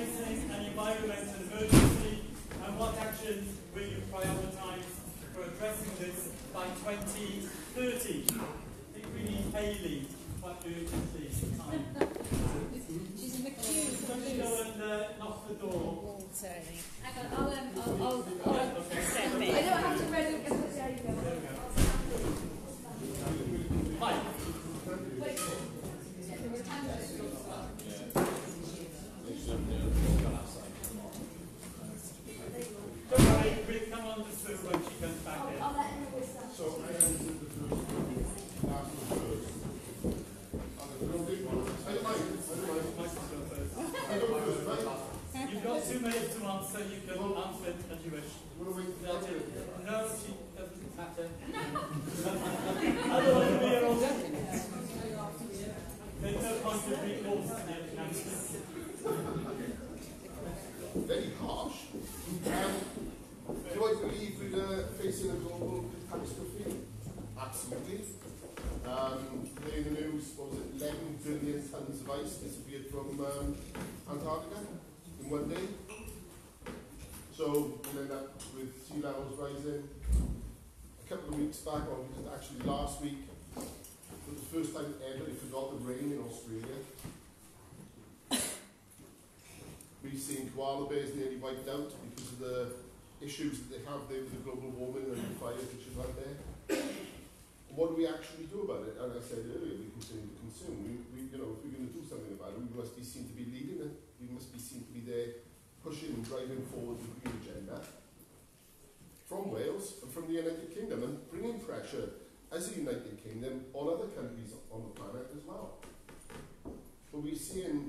facing an environmental emergency, and what actions will you prioritise for addressing this by 2030? I think we need Hayley quite urgently. She's in the queue. Don't go and knock the door. Wall turning. Hang on, I'll Step in. I don't have to read it because there you go. Hi. Wait. Don't worry, we'll come on to Sue when she comes back in. I'll let her know what's that. So I answered the first one, last one first. I don't first, right? You've got 2 minutes to answer. You can answer it as you wish. What do we That's it. No, she doesn't matter. I don't want to be here all day. There's no point of recourse to the accountant. Very harsh. Do I believe we're facing a global catastrophe? Absolutely. Today in the news, what was it, 11 billion tons of ice disappeared from Antarctica in one day. So we'll end up with sea levels rising. A couple of weeks back, or actually last week, for the first time ever, it forgot the rain in Australia. We've seen koala bears nearly wiped out because of the issues that they have there with the global warming and the fires which is out there. What do we actually do about it? And I said earlier, we continue to consume. You know, if we're going to do something about it, we must be seen to be leading it. We must be seen to be there, pushing and driving forward the green agenda from Wales and from the United Kingdom, and bringing pressure as a United Kingdom on other countries on the planet as well. But we're seeing,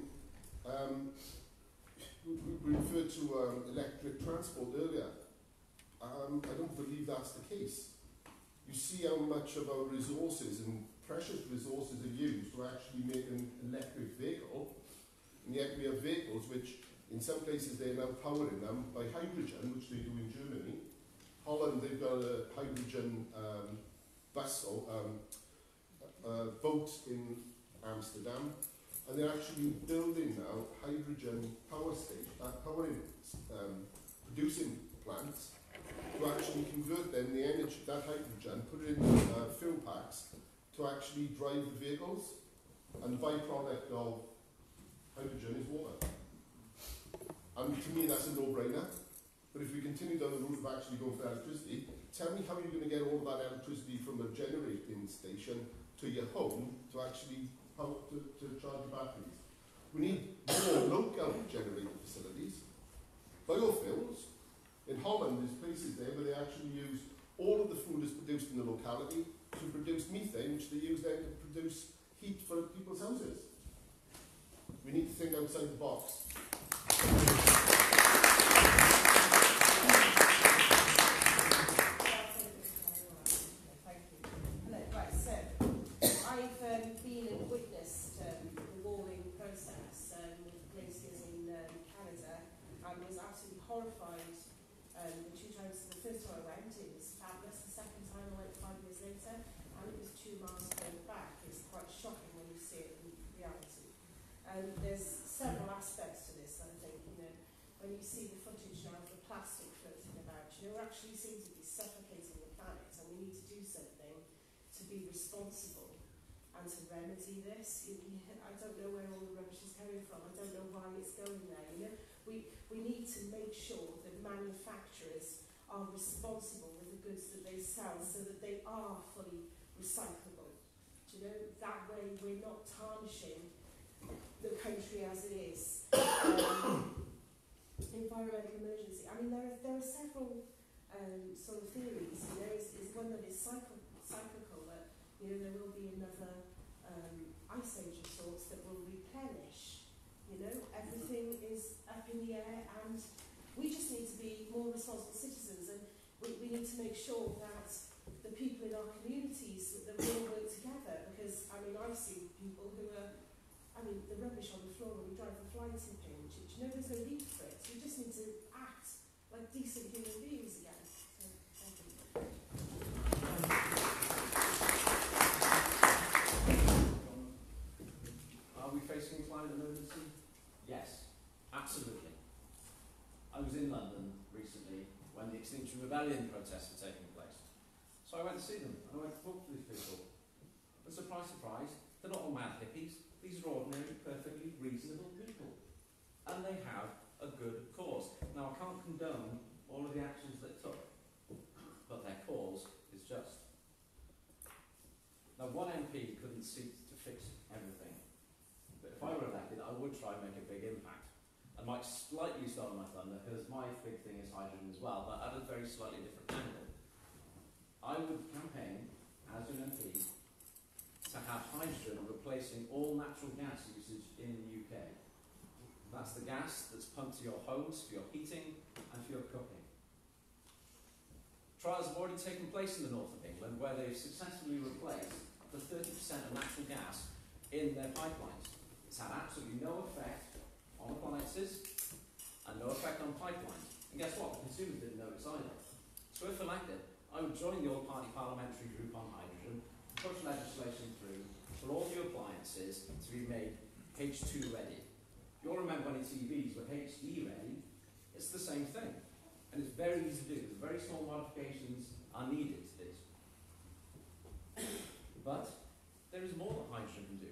we referred to electric transport earlier. I don't believe that's the case. You see how much of our resources and precious resources are used to actually make an electric vehicle, and yet we have vehicles which, in some places, they're now powering them by hydrogen, which they do in Germany. Holland, they've got a hydrogen bus or boat in Amsterdam, and they're actually building now hydrogen power station, producing plants to actually convert then the energy, that hydrogen, put it in fuel packs to actually drive the vehicles, and the byproduct of hydrogen is water. And to me that's a no-brainer, but if we continue down the route of actually going for electricity, tell me how you're going to get all of that electricity from a generating station to your home to actually to charge your batteries. We need more local generating facilities, biofuels. In Holland, there's places there where they actually use all of the food that's produced in the locality to produce methane, which they use then to produce heat for people's houses. We need to think outside the box. Thank you. Hello, right, so I've been and witnessed the warming process with glaciers in Canada, and was absolutely horrified. The 2 times, the first time I went, it was fabulous. The second time I went 5 years later, and it was 2 miles further back. It's quite shocking when you see it in reality. And there's several aspects to this, I think. You know, when you see the footage now of the plastic floating about, you know, we actually seem to be suffocating the planet, and we need to do something to be responsible and to remedy this. I don't know where all the rubbish is coming from. I don't know why it's going there. You know, we need to make sure that manufacturers are responsible with the goods that they sell, so that they are fully recyclable. Do you know, that way we're not tarnishing the country as it is. Environmental emergency. I mean, there are several sort of theories. You know, is one that is cyclical, that, you know, there will be another ice age of sorts that will replenish. You know, everything is up in the air, and we just need to be more responsible citizens, and we need to make sure that the people in our communities, that we all work together, because, I mean, I've seen people who are, I mean, the rubbish on the floor when we drive the fly tipping, do you know, there's no need for it. We just need to act like decent human beings again. So, thank you. Are we facing climate emergency? Yes, absolutely. I was in London recently when the Extinction Rebellion protests were taking place. So I went to see them, and I went to talk to these people. But surprise, surprise, they're not all mad hippies. These are ordinary, perfectly reasonable people. And they have a good cause. Now, I can't condone all of the actions they took, but their cause is just. Now, one MP couldn't seek to fix everything. But if I were elected, I would try and make a big impact. I might slightly steal my thunder, because my big thing is hydrogen as well, but at a very slightly different angle. I would campaign, as an MP, to have hydrogen replacing all natural gas usage in the UK. That's the gas that's pumped to your homes for your heating and for your cooking. Trials have already taken place in the north of England where they've successfully replaced the 30% of natural gas in their pipelines. It's had absolutely no effect on appliances and no effect on pipelines. And guess what? The consumers didn't notice either. So if elected, I would join the all-party parliamentary group on hydrogen, push legislation through for all the appliances to be made H2 ready. You'll remember when TVs were HD ready, it's the same thing. And it's very easy to do. There's very small modifications are needed to this. But there is more that hydrogen can do.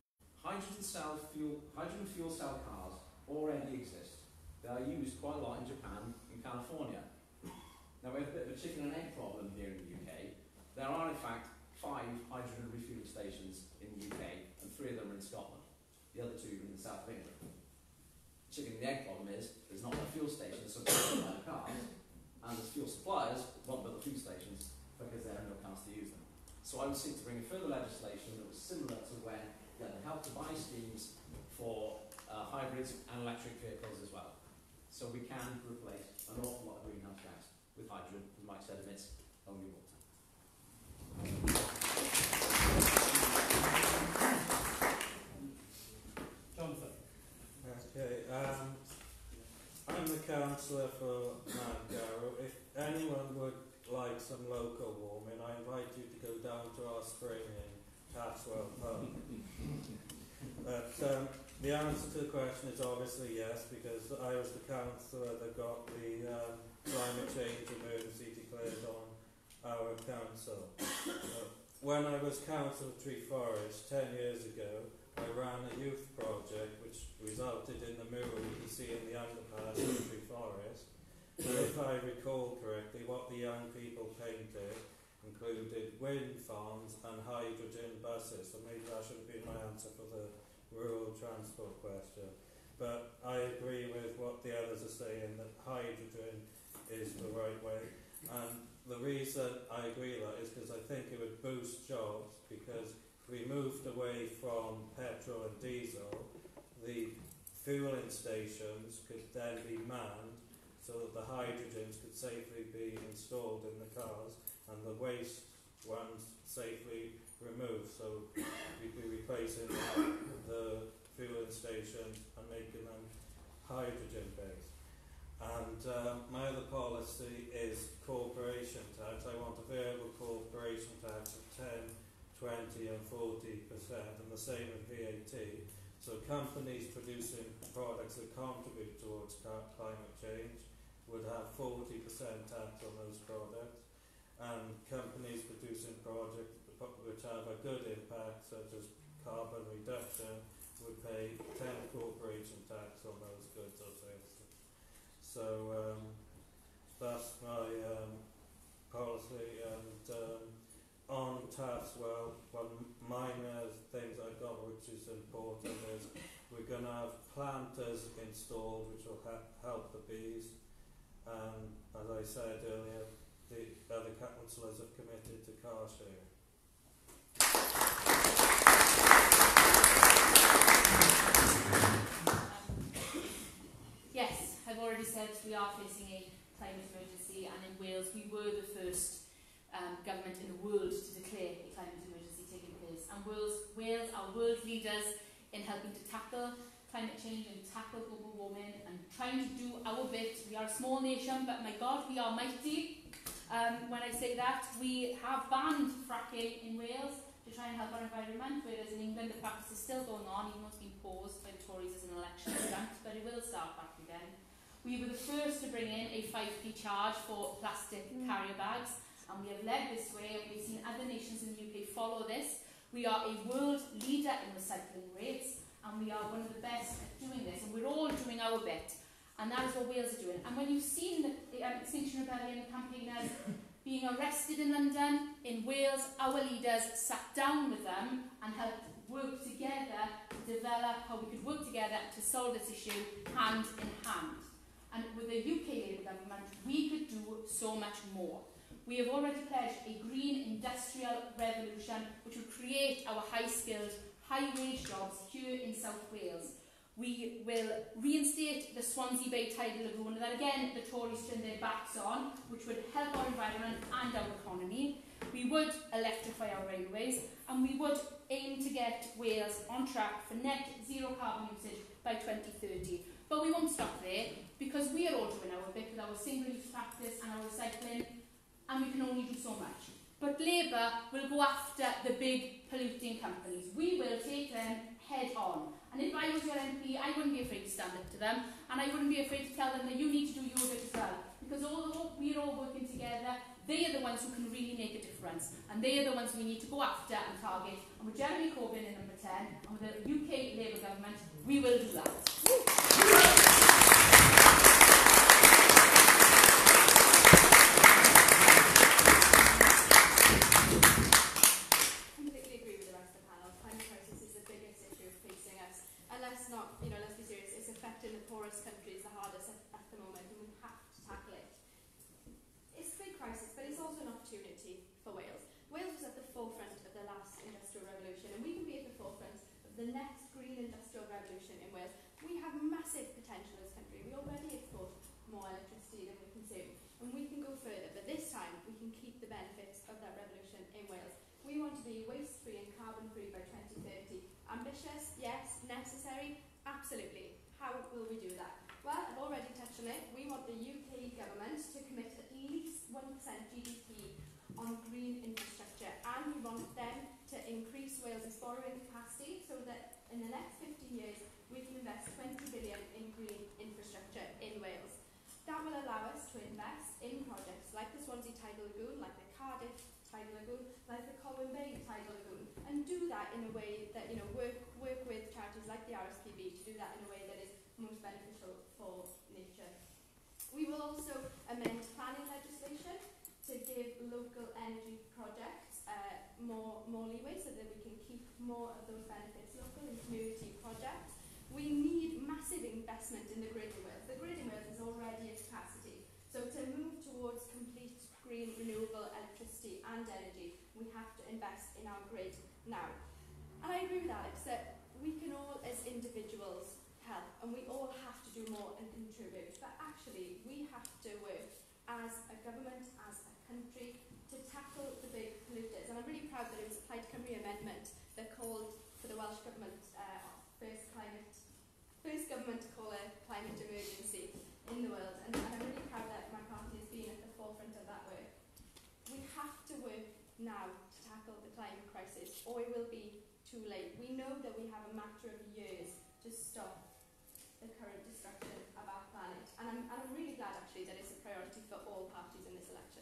Hydrogen fuel cell cars already exist. They are used quite a lot in Japan and California. Now we have a bit of a chicken and egg problem here in the UK. There are in fact 5 hydrogen refueling stations in the UK and 3 of them are in Scotland. The other 2 are in the south of England. The chicken and the egg problem is there's not a fuel station so people buy cars, and the fuel suppliers won't build the fuel stations because there are no cars to use them. So I would seek to bring further legislation that was similar to when you had the Help to Buy schemes for hybrids and electric vehicles as well. So we can replace an awful lot of greenhouse gas with hydrogen, as Mike said, emits only water. Jonathan. Okay, I'm the councillor for Mangarrow. If anyone would like some local warming, I invite you to go down to our spring in Caswell Park. But the answer to the question is obviously yes, because I was the councillor that got the climate change emergency declared on our council. When I was councillor of Treforest 10 years ago, I ran a youth project which resulted in the mural you can see in the underpass of Treforest. And if I recall correctly, what the young people painted included wind farms and hydrogen buses. So maybe that should have been my answer for the rural transport question. But I agree with what the others are saying, that hydrogen is the right way. And the reason I agree with that is because I think it would boost jobs, because if we moved away from petrol and diesel, the fueling stations could then be manned so that the hydrogens could safely be installed in the cars and the waste ones safely removed. So we'd be replacing the fueling stations and making them hydrogen based. And my other policy is corporation tax. I want a variable corporation tax of 10, 20 and 40%, and the same with VAT. So companies producing products that contribute towards climate change would have 40% tax on those products, and companies producing products which have a good impact, such as carbon reduction, would pay 10 corporation tax on those goods or services. So that's my policy. And on Taswell, one minor things I got which is important is we're going to have planters installed which will help the bees. And as I said earlier, the other councillors have committed to car sharing. Yes, I've already said we are facing a climate emergency, and in Wales we were the first government in the world to declare a climate emergency taking place. And Wales are world leaders in helping to tackle climate change and tackle global warming and trying to do our bit. We are a small nation, but my God, we are mighty. When I say that, we have banned fracking in Wales to try and help our environment, whereas in England the practice is still going on, even though it's been paused by the Tories as an election stunt, but it will start back again. We were the first to bring in a 5p charge for plastic carrier bags, and we have led this way, and we've seen other nations in the UK follow this. We are a world leader in recycling rates, and we are one of the best at doing this, and we're all doing our bit, and that is what Wales are doing. And when you've seen the Extinction Rebellion campaigners being arrested in London, in Wales, our leaders sat down with them and helped work together to develop how we could work together to solve this issue hand in hand. And with the UK Labour government, we could do so much more. We have already pledged a green industrial revolution which will create our high-skilled, high-wage jobs here in South Wales. We will reinstate the Swansea Bay Tidal Lagoon that again the Tories turned their backs on, which would help our environment and our economy. We would electrify our railways, and we would aim to get Wales on track for net zero carbon usage by 2030. But we won't stop there, because we are all doing our bit with our single-use practice and our recycling, and we can only do so much. But Labour will go after the big polluting companies. We will take them head on. And if I was your MP, I wouldn't be afraid to stand up to them, and I wouldn't be afraid to tell them that you need to do your bit as well. Because although we're all working together, they are the ones who can really make a difference. And they are the ones we need to go after and target. And with Jeremy Corbyn in number 10, and with the UK Labour government, we will do that. Countries the hardest at the moment, and we have to tackle it. It's a big crisis, but it's also an opportunity for Wales. Wales was at the forefront of the last industrial revolution, and we can be at the forefront of the next green industrial revolution in Wales. We have massive potential as a country. We already export more electricity than we consume, and we can go further, but this time we can keep the benefits of that revolution in Wales. We want to be waste-free and carbon-free by 2030. Ambitious? Yes. Necessary? Absolutely. How will we do that? Well, I've already touched on it. We want the UK government to commit at least 1% GDP on green infrastructure, and we want them to increase Wales' borrowing capacity so that in the next 15 years we can invest 20 billion in green infrastructure in Wales. That will allow us to invest in projects like the Swansea Tidal Lagoon, like the Cardiff Tidal Lagoon, like the Colwyn Bay Tidal Lagoon, and do that in a way that, work with charities like the RSPB to do that in a way that is most beneficial for nature. We will also amend planning legislation to give local energy projects more leeway so that we can keep more of those benefits local and community projects. We need massive investment in the grid in Wales. The grid in Wales is already at capacity. So to move towards complete green renewable electricity and energy, we have to invest in our grid now. And I agree with Alex that we can all as individuals help, and we all have to do more and contribute, but actually we have to work as a government, as a country, to tackle the big polluters. And I'm really proud that it was a Plaid Cymru amendment that called for the Welsh Government first government to call a climate emergency in the world, and I'm really proud that my party has been at the forefront of that work. We have to work now to tackle the climate crisis, or it will be too late. We know that we have a matter of years to stop the current destruction of our planet, and I'm really glad actually that it's a priority for all parties in this election.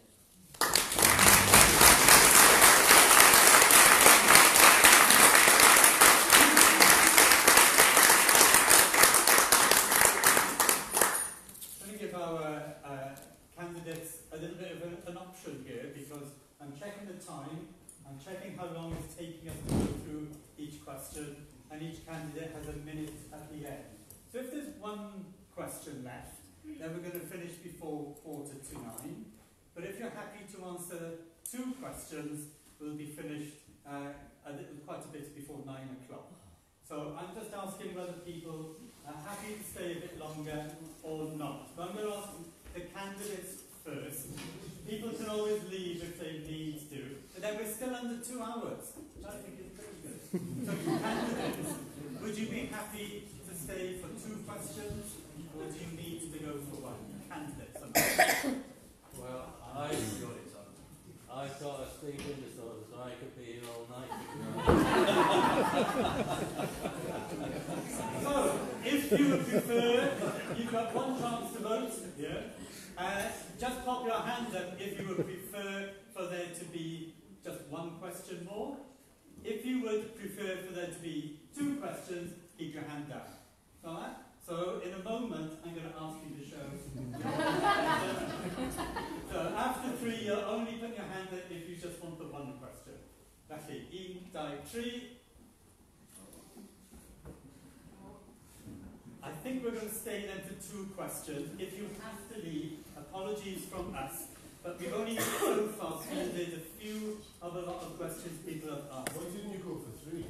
Let me give our candidates a little bit of an option here, because I'm checking the time, I'm checking how long it's taking us to go through each question, and each candidate has a minute at the end. So if there's one question left, then we're going to finish before 8:45. But if you're happy to answer 2 questions, we'll be finished quite a bit before 9 o'clock. So I'm just asking whether people are happy to stay a bit longer or not. But I'm going to ask the candidates first. People can always leave if they need to. But then we're still under 2 hours, which I think is pretty good. So candidates, would you be happy to stay for 2 questions, or do you need to go for 1? Candidates. Well, I've got a sleeping disorder, so I could be here all night. So, if you would prefer, you've got one chance to vote here. Just pop your hand up if you would prefer for there to be just one question more. If you would prefer for there to be 2 questions, keep your hand down. All right? So in a moment, I'm going to ask you to show. So after 3, you'll only put your hand up if you just want the one question. Felly, 1, 2, 3. I think we're going to stay then to 2 questions. If you have to leave, apologies from us, but we've only so far fielded a few of a lot of questions people have asked. Why didn't you go for 3?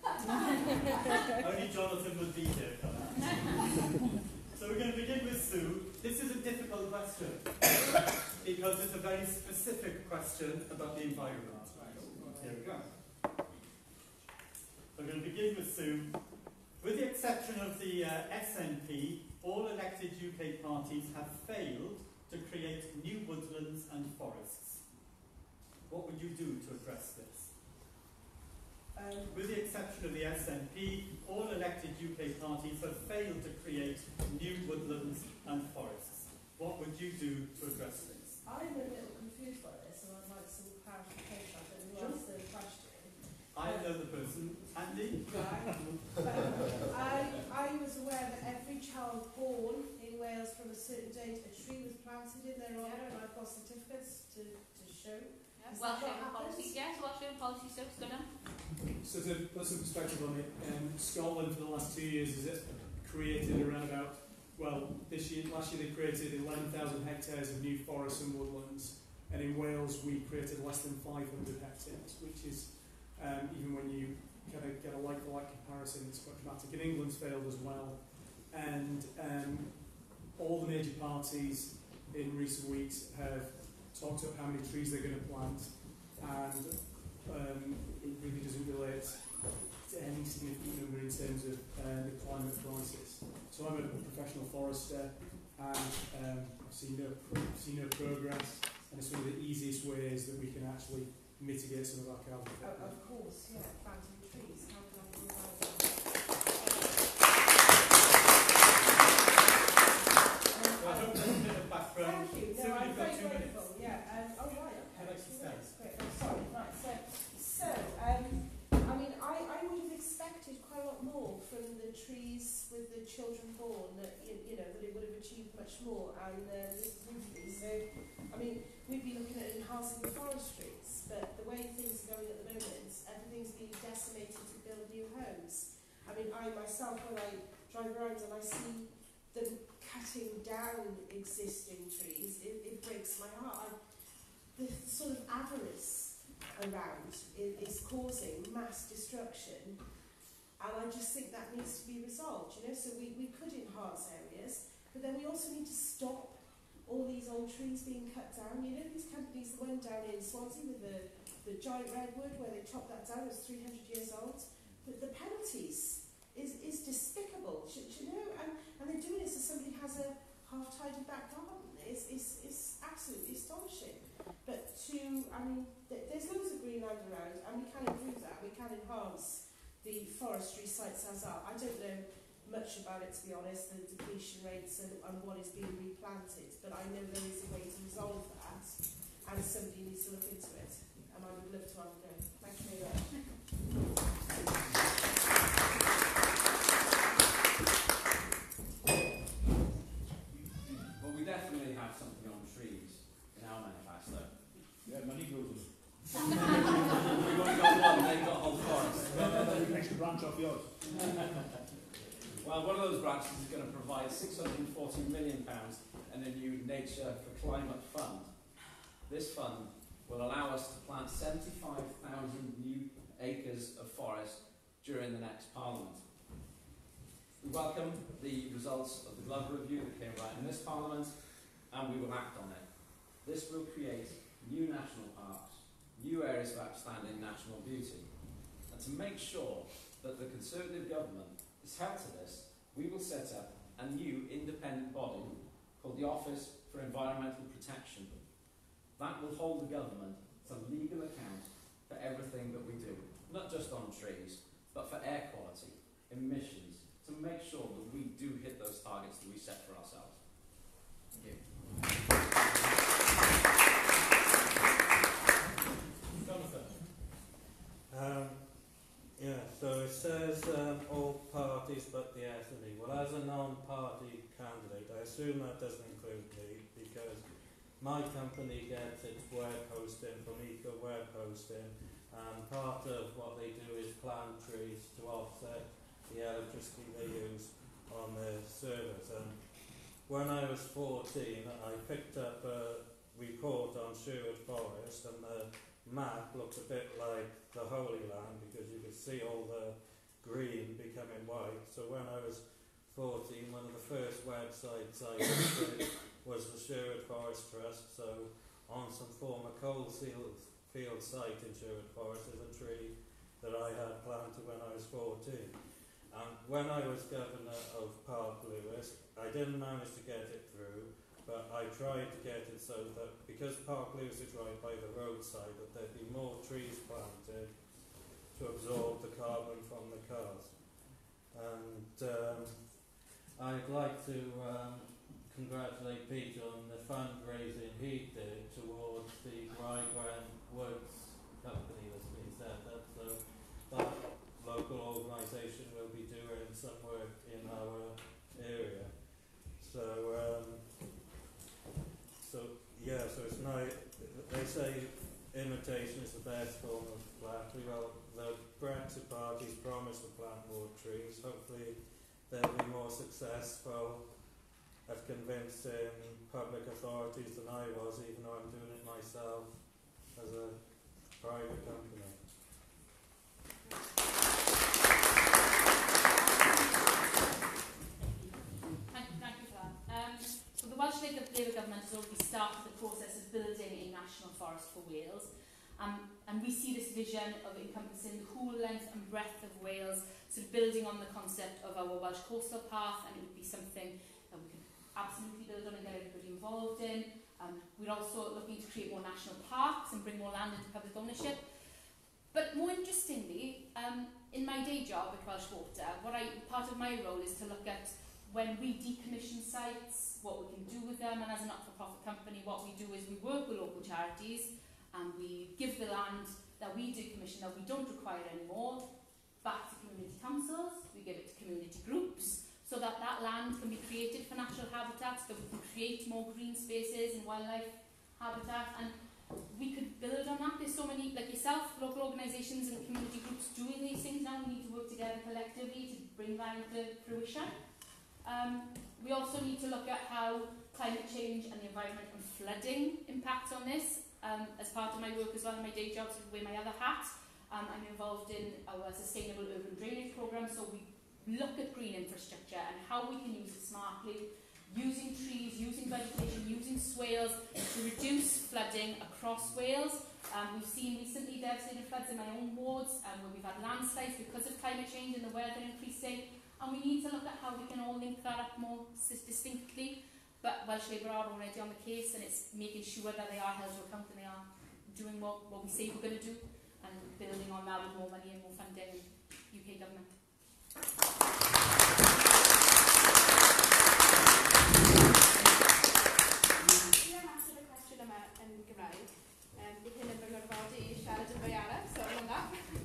Only Jonathan would be here for that. So we're going to begin with Sue. This is a difficult question because it's a very specific question about the environment. Here we go. We're going to begin with Sue. With the exception of the SNP, all elected UK parties have failed to create new woodlands and forests. What would you do to address this? With the exception of the SNP, all elected UK parties have failed to create new woodlands and forests. What would you do to address this? I'm a little confused by this, and I'd like some clarification. I don't know who asked the question. I know the person. Andy? I was aware that every child born in Wales from a certain date, a tree was planted in their honour, and I've got certificates to show. Yes, Welsh Haven policy. Yes, Welsh Haven policy. So it's good enough. So to put some perspective on it, Scotland for the last 2 years has created around about, well, last year they created 11,000 hectares of new forests and woodlands, and in Wales we created less than 500 hectares, which is, even when you kind of get a like-for-like comparison, it's quite dramatic. And England's failed as well, and all the major parties in recent weeks have talked about how many trees they're going to plant, and it really doesn't relate to any significant number in terms of the climate crisis. So I'm a professional forester, and I've seen no progress, and it's one of the easiest ways that we can actually mitigate some of our carbon footprint. Of course, yeah, planting trees. How can I do about that? I hope there's a bit of background. Thank you. No, Sue, I'm you've got very 2 minutes. grateful. Yeah. Oh, right. Okay. I'd like to stay. That's great. Oh, sorry. Right. So, I mean, I would have expected quite a lot more from the trees with the children born. That you know that it would have achieved much more, and this wouldn't be. So, I mean, we'd be looking at enhancing the forestries, but the way things are going at the moment, everything's being decimated to build new homes. I mean, I myself, when I drive around and I see them cutting down existing trees, it breaks my heart. The sort of avarice around is causing mass destruction, and I just think that needs to be resolved, you know. So we could enhance areas, but then we also need to stop all these old trees being cut down. You know, these companies that went down in Swansea with the giant redwood, where they chopped that down, it's 300 years old. The penalties is despicable, you know, and they're doing it so somebody has a half-tidy back garden. It's absolutely astonishing. But I mean, there's loads of green land around, and we can improve that. We can enhance the forestry sites as are. I don't know much about it, to be honest, the depletion rates and what is being replanted, but I know there is a way to resolve that, and somebody needs to look into it, and I would love to have a go. Thank you very much. Well, we definitely have something on trees in our manifesto. Yeah, money goes. We've only got one, they've got a whole forest. Next branch off yours. Well, one of those branches is going to provide £640 million and a new Nature for Climate Fund. This fund will allow us to plant 75,000 new acres of forest during the next Parliament. We welcome the results of the Glover Review that came right in this Parliament, and we will act on it. This will create new national parks, new areas of outstanding national beauty. And to make sure that the Conservative government is held to this, we will set up a new independent body called the Office for Environmental Protection. That will hold the government to legal account for everything that we do, not just on trees, but for air quality, emissions, to make sure that we do hit those targets that we set for ourselves. Thank you. Jonathan. Yeah, so it says all parties but the SNE. Well, as a non-party candidate, I assume that doesn't include me because my company gets its web hosting from Eco Web Hosting, and part of what they do is plant trees to offset the electricity they use on their servers. And when I was 14, I picked up a report on Sherwood Forest, and the map looked a bit like the Holy Land because you could see all the green becoming white. So when I was 14, one of the first websites I visited was the Sherwood Forest Trust. So on some former coal field site in Sherwood Forest is a tree that I had planted when I was 14. And when I was governor of Park Lewis, I didn't manage to get it through, but I tried to get it so that, because Park Lewis is right by the roadside, that there'd be more trees planted to absorb the carbon from the cars. And I'd like to congratulate Peter on the fundraising he did towards the Rygran Woods company that's been set up. So that local organisation will be doing some work in our area. So it's nice. They say imitation is the best form of flattery. Well, the Brexit party's promised to plant more trees. Hopefully they'll be more successful at convincing public authorities than I was, even though I'm doing it myself as a private company. Thank you for that. So the Welsh Labour Government has already started the process of building a national forest for Wales. And we see this vision of encompassing the whole length and breadth of Wales, sort of building on the concept of our Welsh Coastal Path, and it would be something that we could absolutely build on and get everybody involved in. We're also looking to create more national parks and bring more land into public ownership. But more interestingly, in my day job at Welsh Water, part of my role is to look at when we decommission sites, what we can do with them, and as a not-for-profit company, what we do is we work with local charities and we give the land that we decommission, that we don't require anymore, back to community councils. We give it to community groups so that that land can be created for natural habitats, that we can create more green spaces and wildlife habitat, and we could build on that. There's so many, like yourself, local organisations and community groups doing these things now. We need to work together collectively to bring that into fruition. We also need to look at how climate change and the environment and flooding impacts on this. As part of my work as well in my day job, so wear my other hat, I'm involved in our sustainable urban drainage programme. So we look at green infrastructure and how we can use it smartly, using trees, using vegetation, using swales to reduce flooding across Wales. We've seen recently devastating floods in my own wards where we've had landslides because of climate change and the weather increasing. And we need to look at how we can all link that up more distinctly. But Welsh Labour are already on the case, and it's making sure that they are held to account and they are doing what we say we're going to do, and building on that with more money and more funding in UK government. Dwi'n answer y cwestiwn yma yn Gymraeg. Bydd hyn yn fy ngorfod i siarad yn fwy araf, so am hwnna.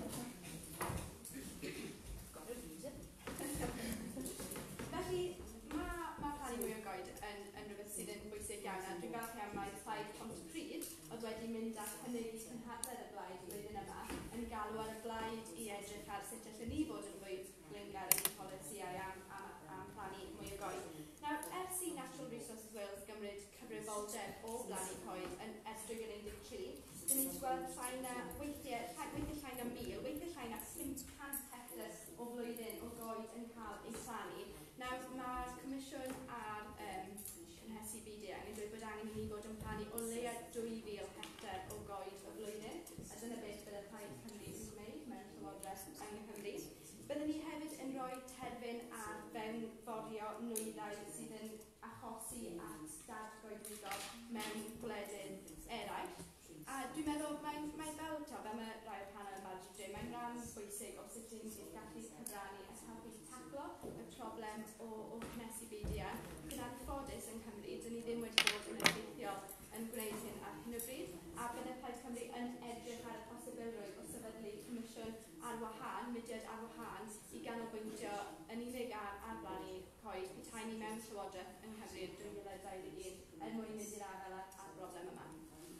Felly, mae plannu mwy o goed yn rhywbeth sydd yn bwysig iawn, a dwi'n falch iawn mae plaid Pontypridd oedd wedi mynd at hynny'n cynhadledd y blaid flwyddyn yma yn galw ar y blaid i edrych ar sut allan ni fod yn fwy blaengar yn polisïau am plannu mwy o goed. Nawr, ers i Natural Resources Wales gymryd cyfrifoldeb o blannu coed yn ers 2013, dyn ni'n gweld llai na weithiau llai na 1,000, weithiau llai na 500 hectare o flwyddyn o goed yn cael ei plannu. Nawr, mae'r Comisiwn a'r cynhesu BD yn dweud bod angen i ni fod yn plannu o leia 2,000 hectare o goed o flwyddyn, a dyna beth byddai Plaid Cymru yn gwneud mewn Llywodraeth yng Nghymru. Byddwn ni hefyd yn rhoi terfyn ar fewnforio nwyddau sydd yn achosi at dadgoedwigol mewn gwledydd eraill. A dwi'n meddwl mae'n fel tob am y rai o'r panel yma, mae'n rhan bwysig o sut ni'n gallu cyfrannu a helpu taclo y problem o cynhesu beidiau. Gyda'r ffodus yn Cymru, dyn ni ddim wedi bod yn effeithiol yn gwneud hyn ar hyn o bryd, a byddai Plaid Cymru yn edrych ar y posibilrwydd o sefydlu comisiwn ar wahân, mudiad ar wahân, i ganolbwyntio yn unig ar blannu coed petai ni mewn llywodraeth yng Nghymru yn 2021 er mwyn mynd i'r afel a'r broblem yma.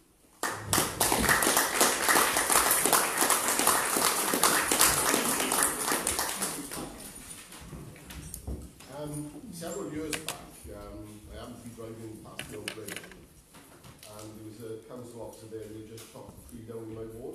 Several years back, I happened to be driving past the old bridge, and there was a council officer there who had just chopped a tree down in my ward.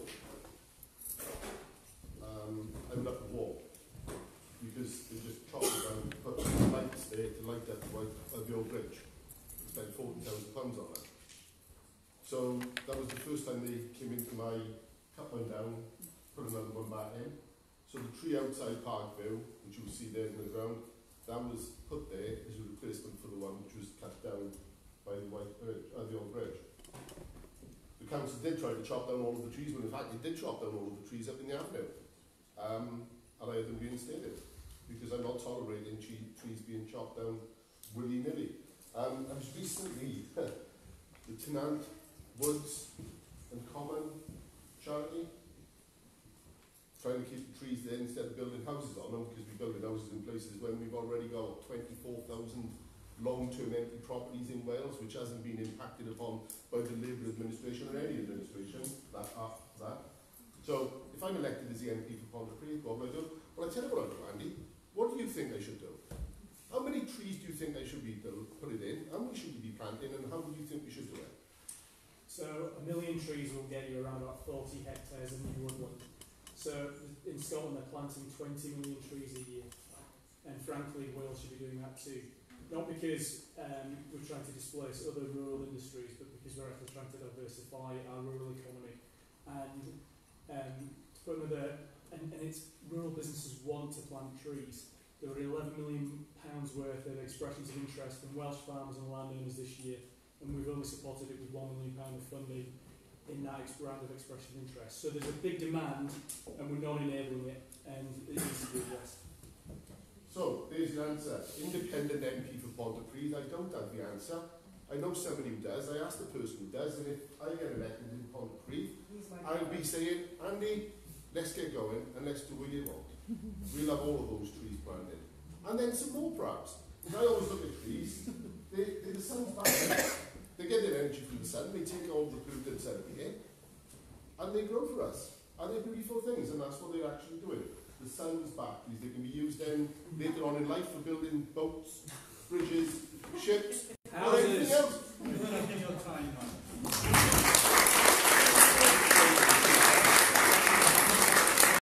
I went up the wall because they just chopped it down and put lights there to light up the old bridge. They spent £40,000 on it. So that was the first time they came into my, cut one down, put another one back in. So the tree outside Parkview, which you will see there in the ground, that was put there as a replacement for the one which was cut down by the the old bridge. The council did try to chop down all of the trees, but in fact they did chop down all of the trees up in the avenue. And I had them reinstated, because I'm not tolerating trees being chopped down willy-nilly. I was recently the Tenant Woods and Common charity, trying to keep the trees there instead of building houses on them, because we're building houses in places when we've already got 24,000 long-term empty properties in Wales, which hasn't been impacted upon by the Labour administration or any administration after that. So, if I'm elected as the MP for Pontypridd, what will I do? Well, I tell you what I'll do, Andy. What do you think I should do? How many trees do you think I should be putting in? How many should we be planting, and how do you think we should do it? So 1 million trees will get you around about 40 hectares of new woodland. So in Scotland they're planting 20 million trees a year, and frankly Wales should be doing that too. Not because we're trying to displace other rural industries, but because we're actually trying to diversify our rural economy. And it's rural businesses want to plant trees. There were £11 million worth of expressions of interest from Welsh farmers and landowners this year, and we've only supported it with £1 million of funding in that round of expression of interest. So there's a big demand, and we're not enabling it, and it needs to be addressed. So, there's the answer. Independent MP for Pontypridd. I don't have the answer. I know somebody who does. I asked the person who does, and if I get elected in Pontypridd, I'll be saying, Andy, let's get going and let's do what you want. We'll have all of those trees planted. And then some more perhaps. Because I always look at trees, the sun's back. They get their energy from the sun, they take all the polluted sun of the air, and they grow for us. And they're beautiful things, and that's what they're actually doing. The sun's back. They can be used then later on in life for building boats, bridges, ships, or anything else. You're not in your time,